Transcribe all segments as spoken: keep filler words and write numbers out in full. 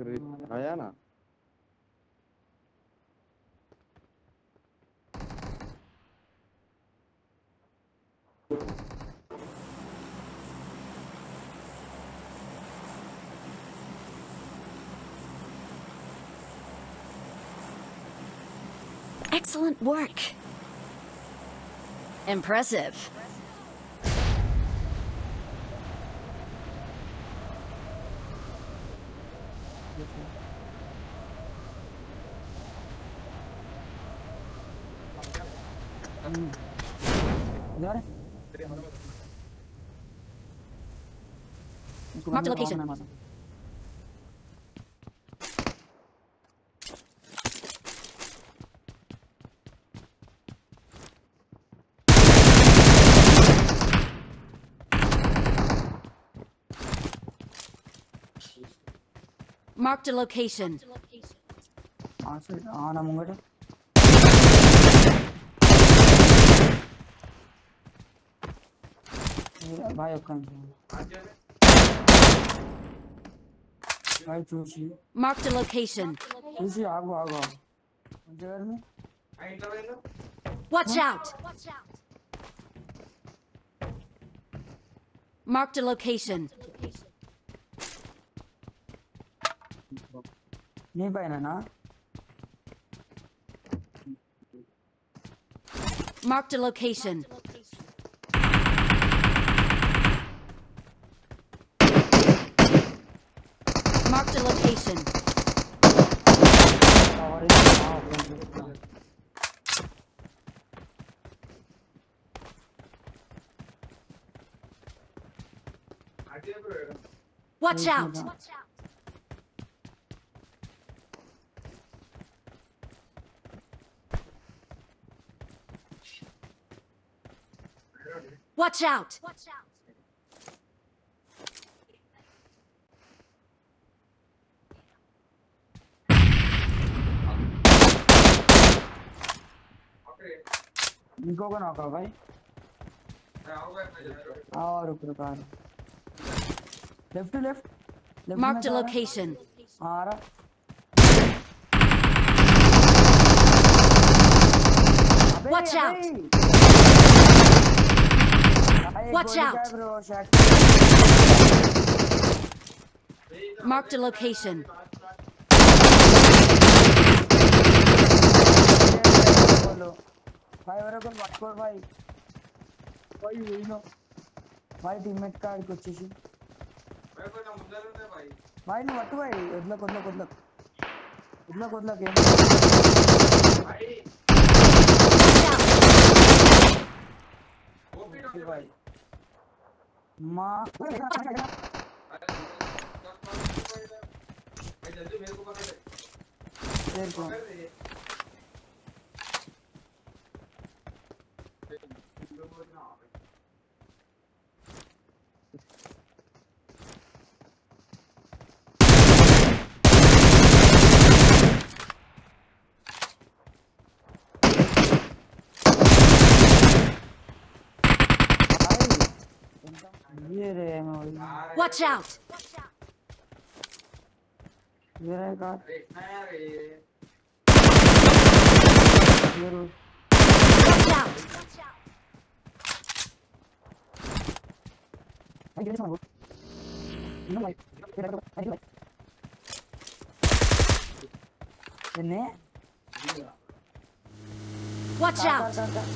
आया ना Excellent work. Impressive. Mark the location. Marked a location. Marked a location. Watch out! Marked a location. Marked a location. Marked a location. Watch out! Watch out! इनको का नौका भाई आओ रुक रुक आ left to left Marked a location. आ रहा Watch out! Watch out! Marked a location. भाई वरे को मत कर भाई भाई वही ना भाई टीममेट का को వచ్చేసి भाई कोई ना मुद्दा नहीं भाई भाई नु मत भाई వదలक వదలक వదలक వదలक వదలक ఏం भाई ओपी भाई मां भाई जल्दी मेरे को पकड़ ले तेरे को Watch out! Where I got? Watch out! I get this one. No like. I do like. Watch out!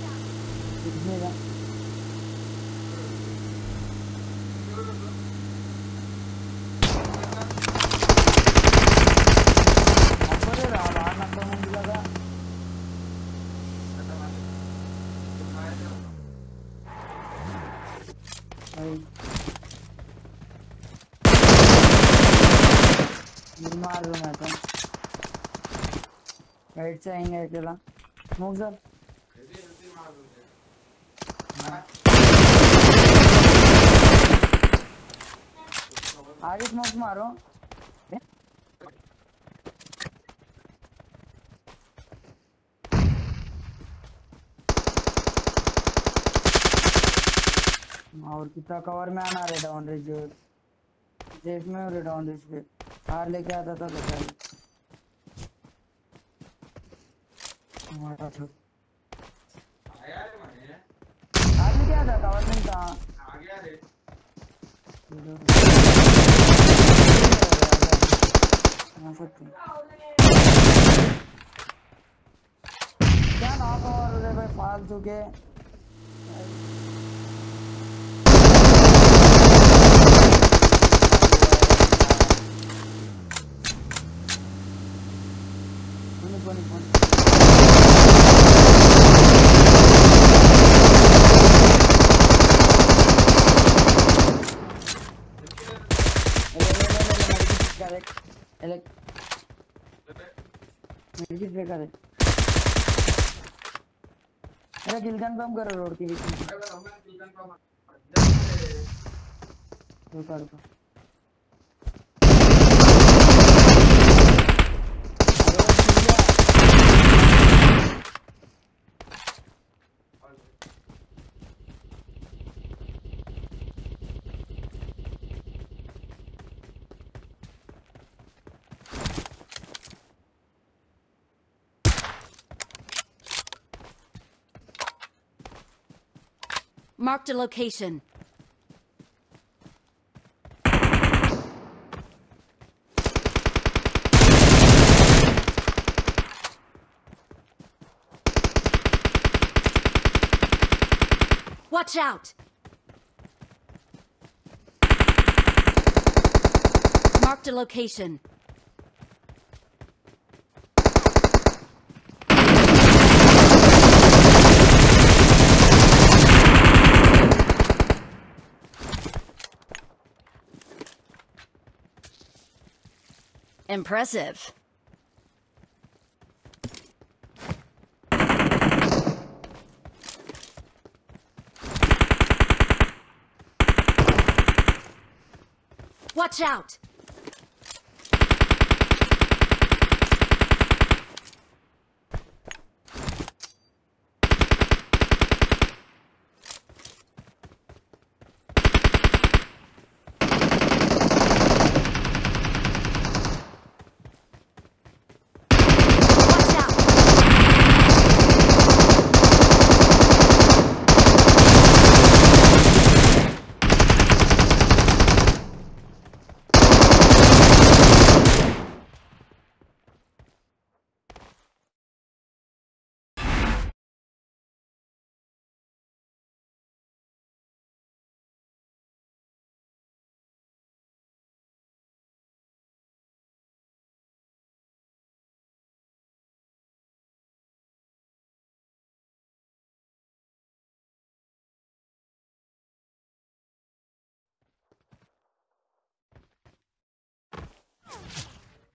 मार दूं मैं तो राइट से आएंगे अकेला स्मोक सर आगे स्मोक मारो और कितना कवर में आना रे डाउन रेज जेफ में और डाउन रेज पे कार लेके आता था बेचारी हमारा छोड़ कार लेके आता कवर नहीं था आ गया रे क्या नॉक और रे भाई फालतू के Bunny, bunny. अरे किल कंफर्म करो रोड के बीच में रुका रुका Marked a location. Watch out! Marked a location. Impressive. Watch out!